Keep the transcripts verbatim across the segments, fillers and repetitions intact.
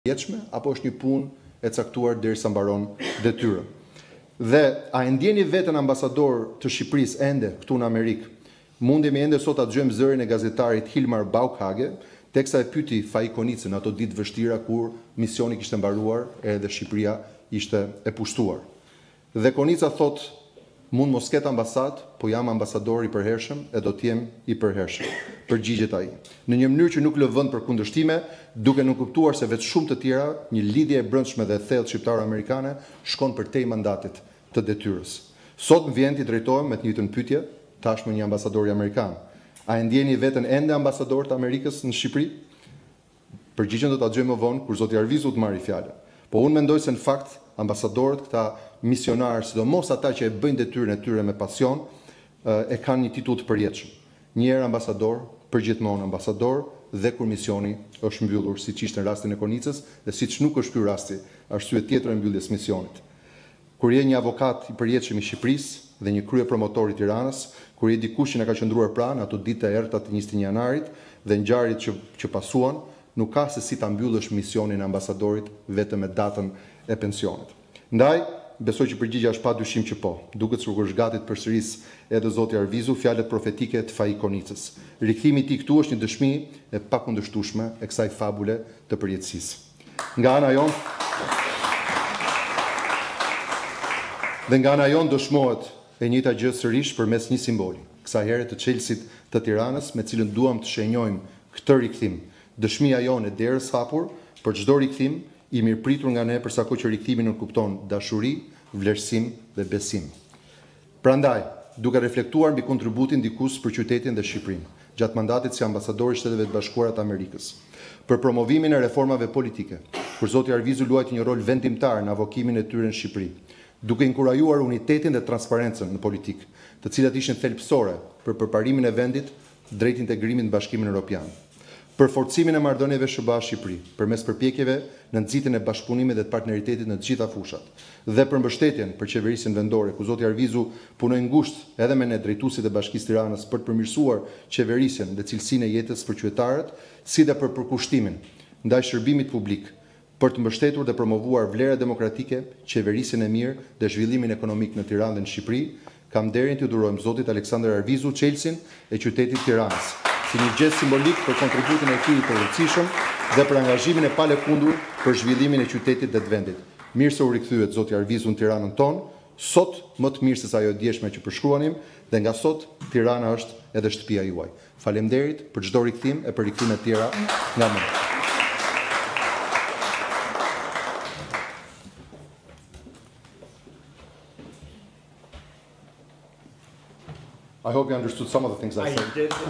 jetshme, apo është një punë e caktuar derisa mbaron detyrën. Dhe a e ndjeni veten ambasador të Shqipërisë ende këtu në Amerikë? Mundemi ende sot ta dëgjojmë zërin e gazetarit Hilmar Baukhage, teksa e pyeti Faik Konicën ato ditë vështira kur misioni kishte mbaruar edhe Shqipëria ishte e pushtuar. Dhe Konica thot, mund mos ketë ambasad, po jam ambasador i përhershëm e do t'jem i përhershëm. Përgjigjet ai. Në një mënyrë që nuk lë vend për kundërshtime, duke nuk kuptuar se vetë shumë të tjera, një lidhje e brendshme dhe thellë shqiptaro-amerikane shkon përtej mandatit të detyrës. Sot më vjen t'i drejtohem me të njëjtën pyetje, tashmë një ambasador amerikan. A e ndjeni veten ende ambasador të Amerikës në Shqipëri? Përgjigjen do ta dëgjojmë më vonë kur zoti Arvizu të marrë fjalën. Po unë mendoj se në fakt ambasadorët, këta misionarë, sidomos ata që e bëjnë detyrën e tyre me pasion, e kanë një titull të përjetshëm. Një herë ambasador, përgjithmonë ambasador, dhe kur misioni është mbyllur, siç ishte në rastin e Konicës, dhe siç nuk është ky rasti, arsye tjetër e mbylljes misionit. Kur je një avokat i përjetshëm i Shqipërisë dhe një krye promotor i Tiranës, kur je dikush që na ka qëndruar pranë ato ditë e errta të njëzet e një janarit dhe ngjarjet që që pasuan, nuk ka se si ta mbyllësh misionin e ambasadorit vetëm me datën e pensionit. Ndaj, besoj që përgjigja është pa dyshim që po. Duket sikur është gati të përsërisë edhe zoti Arvizu fjalët profetike të Faik Konicës. Rikthimi i tij këtu është një dëshmi e pakundërshtueshme e kësaj fabule të përjetësisë. Nga ana jon dhe nga ana jon dëshmohet e njëjta gjë sërish përmes një simboli, kësaj here të Chelsea-t të Tiranës, me cilën duam të shenjojmë këtë rikthim. Dëshmia jonë e derës hapur për çdo rikthim i mirëpritur nga ne për sa kohë që rikthimi nuk kupton dashuri, vlerësim dhe besim. Prandaj, duke reflektuar mbi kontributin dikues për qytetin dhe Shqipërinë, gjatë mandatit si ambasador i Shteteve të Bashkuara të Amerikës, për promovimin e reformave politike, kur zoti Arvizu luajti një rol vendimtar në avokimin e tyre në Shqipëri, duke inkurajuar unitetin dhe transparencën në politikë, të cilat ishin thelbësore për përparimin e vendit drejt integrimit në Bashkimin Evropian, për forcimin e marrëdhënieve S B A-Shqipëri, përmes përpjekjeve në nxitjen e bashkëpunimit dhe të partneritetit në të gjitha fushat, dhe për mbështetjen për qeverisjen vendore, ku zoti Arvizu punoi ngushtë edhe me ne drejtuesit e Bashkisë Tiranës për të përmirësuar qeverisjen dhe cilësinë e jetës për qytetarët, si dhe për përkushtimin ndaj shërbimit publik, për të mbështetur dhe promovuar vlera demokratike, qeverisjen e mirë dhe zhvillimin ekonomik në Tiranë dhe në Shqipëri, kam nderin t'ju durojmë zotit Aleksandër Arvizu Chelsea e qytetit Tiranës, si një gest simbolik për kontributin e tij të rëndësishëm dhe për angazhimin e palëkundur për zhvillimin e qytetit dhe të vendit. Mirë se u rikthyet zoti Arvizu në Tiranën tonë, sot më të mirë se sa ajo e djeshme që përshkruanim, dhe nga sot Tirana është edhe shtëpia juaj. Faleminderit për çdo rikthim e për rikthime të tjera nga ne. I hope you understood some of the things I said. I did.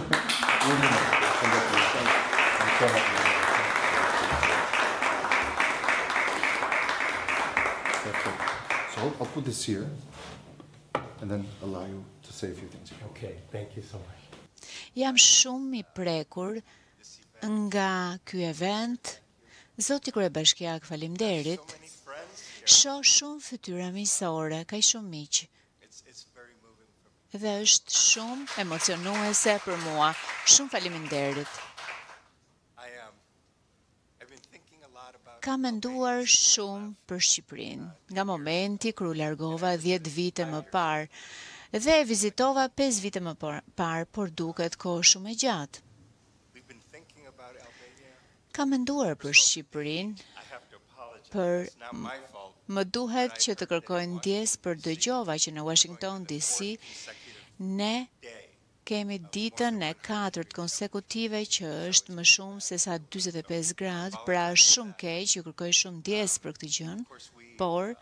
So I'll put this here and then allow you to say a few things. Okay, thank you so much. Jam shumë i prekur nga ky event. Zoti Kryebashkiak, faleminderit. Shoh shumë fytyra miqësore, kaq shumë miq. Dhe është shumë emocionuese për mua. Shumë faleminderit. Kam menduar shumë për Shqipërinë, nga momenti kur u largova dhjetë vite më parë dhe e vizitova pesë vite më parë, por duket kohë shumë e gjatë. Kam menduar për Shqipërinë, për më duhet që të kërkoj ndjes për dëgjova që në Washington D C ne kemi ditën e katërt konsekutive që është më shumë se sa dyzet e pesë gradë, pra është shumë keq, ju kërkoj shumë ndjes për këtë gjë, por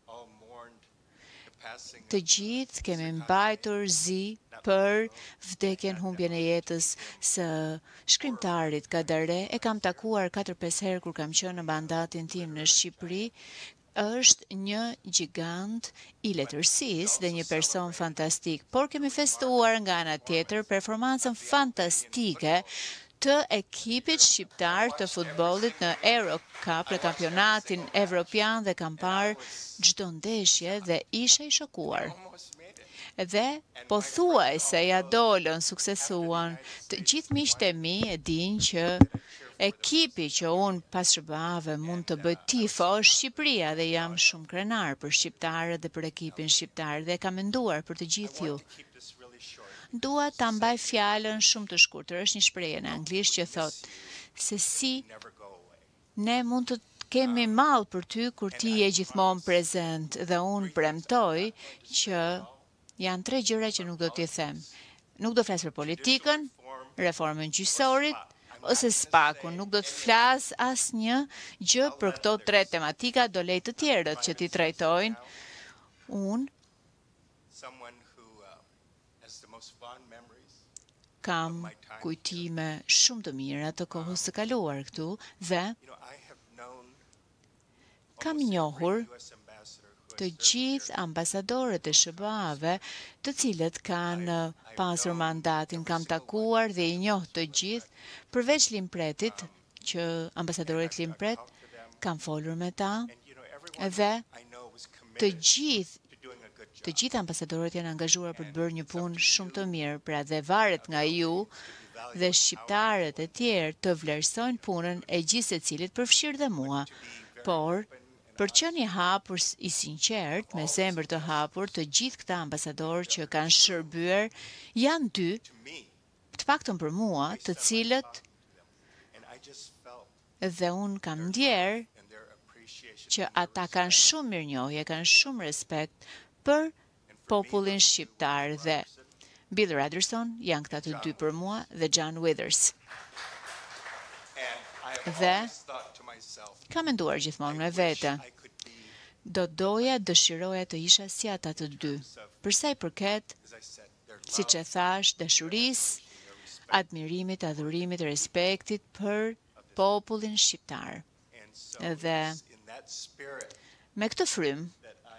të gjithë kemi mbajtur zi për vdekjen, humbjen e jetës së shkrimtarit Kadare. E kam takuar katër pesë herë kur kam qenë në mandatin tim në Shqipëri. Është një gjigant i letërsisë dhe një person fantastik, por kemi festuar nga ana tjetër performancën fantastike të ekipit shqiptar të futbollit në Eurocup, në kampionatin evropian, dhe kam parë çdo ndeshje dhe isha i shokuar. Dhe pothuajse ja dolën, suksesuan. Të gjithë miqtë e mi e dinë që ekipi që unë pas shërbave mund të bëj tifo është Shqipëria dhe jam shumë krenar për shqiptarët dhe për ekipin shqiptar dhe kam menduar për të gjithë ju. Dua ta mbaj fjalën shumë të shkurtër, është një shprehje në anglisht që thotë se si ne mund të kemi mall për ty kur ti je gjithmonë prezent dhe unë premtoj që janë tre gjëra që nuk do t'i them. Nuk do flas për politikën, reformën gjyqësorit, ose spakun, nuk do të flas asnjë gjë për këto tre tematika, do lej të tjerët që ti trajtojnë. Unë kam kujtime shumë të mira të kohës së kaluar këtu dhe kam njohur të gjithë ambasadorët e S B A-ve të cilët kanë pasur mandatin, kam takuar dhe i njoh të gjithë, përveç Limpretit, që ambasadorit Limpret, kam folur me ta, dhe të gjithë Të gjithë ambasadorët janë angazhuar për të bërë një punë shumë të mirë, pra dhe varet nga ju dhe shqiptarët e tjerë të vlerësojnë punën e gjithë secilit, përfshirë dhe mua. Por, për qenë i hapur i sinqert, me zemër të hapur, të gjithë këta ambasadorë që kanë shërbyer janë dy, të paktën për mua, të cilët dhe unë kam ndjerë që ata kanë shumë mirënjohje, kanë shumë respekt për popullin shqiptar dhe Bill Radisson janë këta të dy për mua dhe John Withers. Dhe kam menduar gjithmonë me vete, do doja, dëshiroja të isha si ata të dy. Përsa i përket, siç e thash, dashurisë, admirimit, adhurimit, respektit për popullin shqiptar. Dhe me këtë frym,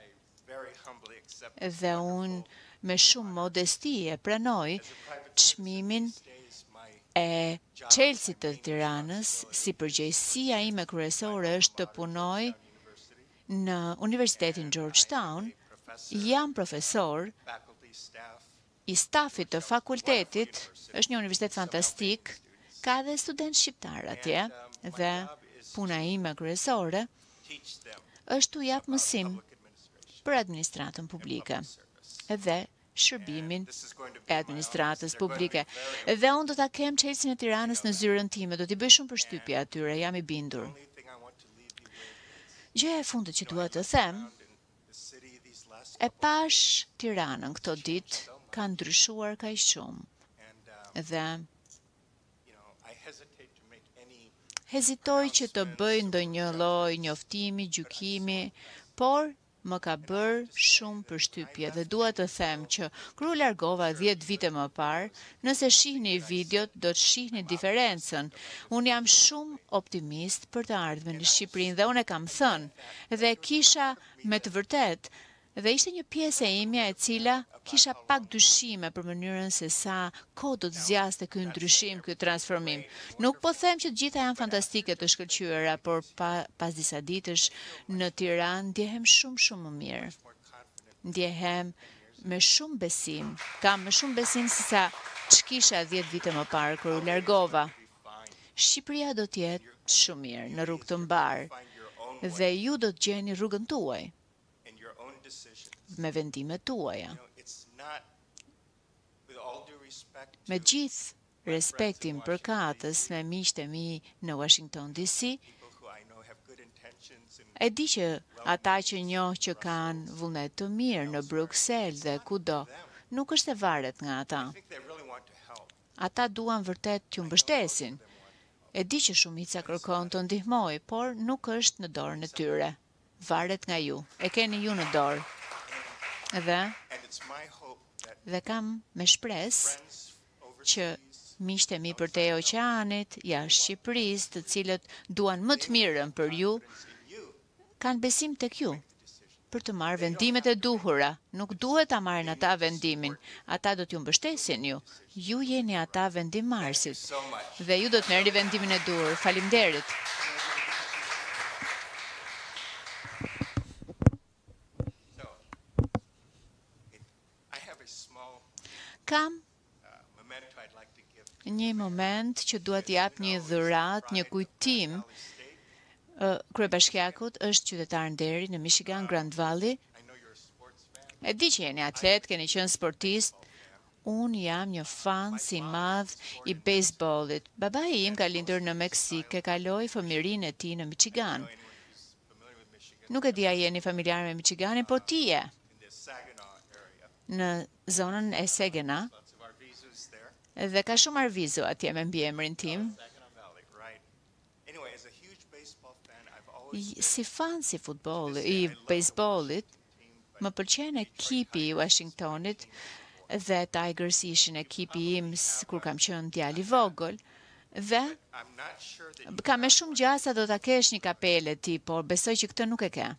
dhe unë me shumë modesti e pranoj çmimin e Chelsea të Tiranës si përgjegjësia ime kryesore është të punoj në Universitetin Georgetown, jam profesor i stafit të fakultetit, është një universitet fantastik, ka dhe student shqiptar atje dhe puna ime kryesore është t'u jap mësim për administratën publike dhe shërbimin e administratës publike. Dhe unë do ta kem Chelsea në Tiranës në zyrën time, do t'i bëj shumë përshtypje atyre, jam i bindur. Gjëja e fundit që dua të them, e pash Tiranën këto ditë ka ndryshuar kaq shumë. Dhe hezitoj që të bëj ndonjë lloj njoftimi, gjykimi, por më ka bërë shumë përshtypje dhe dua të them që kur u largova dhjetë vite më parë, nëse shihni videot do të shihni diferencën. Unë jam shumë optimist për të ardhmen në Shqipërinë dhe unë e kam thënë dhe kisha me të vërtet dhe ishte një pjesë e imja e cila kisha pak dyshime për mënyrën se sa kohë do të zgjaste ky ndryshim, ky transformim. Nuk po them që të gjitha janë fantastike të shkëlqyera, por pa, pas disa ditësh në Tiranë ndjehem shumë shumë më mirë. Ndjehem me shumë besim. Kam me shumë besim se sa ç'kisha dhjetë vite më parë kur u largova. Shqipëria do të jetë shumë mirë në rrugë të mbarë dhe ju do të gjeni rrugën tuaj me vendimet tuaja. Me gjithë respektin për katës me miqtë e mi në Washington D C, e di që ata që njoh që kanë vullnet të mirë në Bruxelles dhe kudo, nuk është e varet nga ata. Ata duan vërtet t'ju mbështesin. E di që shumica kërkon të ndihmoj, por nuk është në dorën e tyre. Varet nga ju. E keni ju në dorë. Dhe, dhe kam me shpresë që miqtë e mi për te oqeanit, jashtë Shqipërisë, të cilët duan më të mirën për ju, kanë besim tek ju për të marrë vendimet e duhura. Nuk duhet ta marrin ata vendimin. Ata do t'ju mbështesin ju. Ju jeni ata vendimmarrësit. Dhe ju do të merrni vendimin e duhur. Faleminderit. Kam një moment që dua të jap një dhuratë, një kujtim. Kryebashkiakut është qytetar nderi në Michigan, Grand Valley. E di që jeni atlet, keni qenë sportist. Unë jam një fan si madh i baseballit. Babai im ka lindur në Meksik, e kaloi fëmijërinë e tij në Michigan. Nuk e di a jeni familjar me Michiganin, po ti je. Në zonën e Saginaw. Dhe ka shumë arvizu atje me mbiemrin tim. Si fan si futboll, i baseballit, më pëlqen ekipi i Washingtonit dhe Tigers ishin ekipi im kur kam qenë djalë i vogël. Dhe ka me shumë gjasa do ta kesh një kapele ti, por besoj që këtë nuk e ke.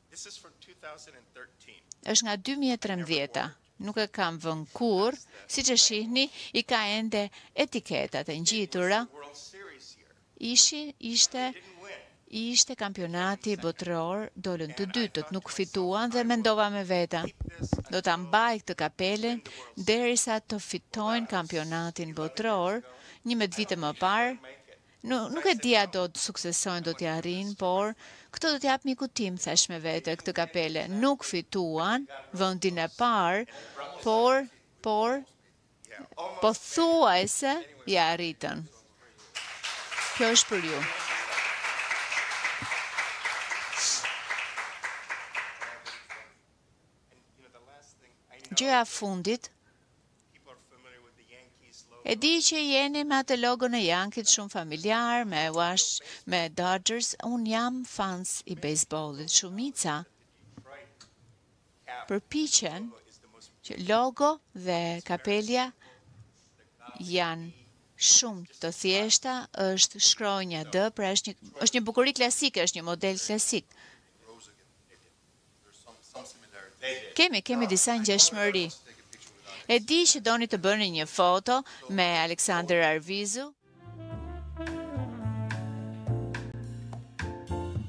Është nga dy mijë e trembëdhjetë. Nuk e kam vënë kur, siç e shihni, i ka ende etiketat e ngjitura. Ishi, ishte, ishte kampionati botëror, dolën të dytët, nuk fituan dhe mendova me veta. Do ta mbaj këtë kapelen derisa të fitojnë kampionatin botëror, njëmbëdhjetë vite më parë. Nuk, nuk e dia do të suksesojnë, do t'i arrin, por këtë do t'jap një kutim, thash me vete, këtë kapele. Nuk fituan vendin e parë, por, por, po thuajse i arritën. Kjo është për ju. Gjëja fundit, e di që jeni me atë logon e Yankees shumë familjar, me Wash, me Dodgers, unë jam fans i baseballit. Shumica përpiqen që logo dhe kapelja janë shumë të thjeshta, është shkronja D, pra është një, është një bukuri klasike, është një model klasik. Kemi, kemi disa ngjashmëri. E di që doni të bëni një foto me Alexander Arvizu.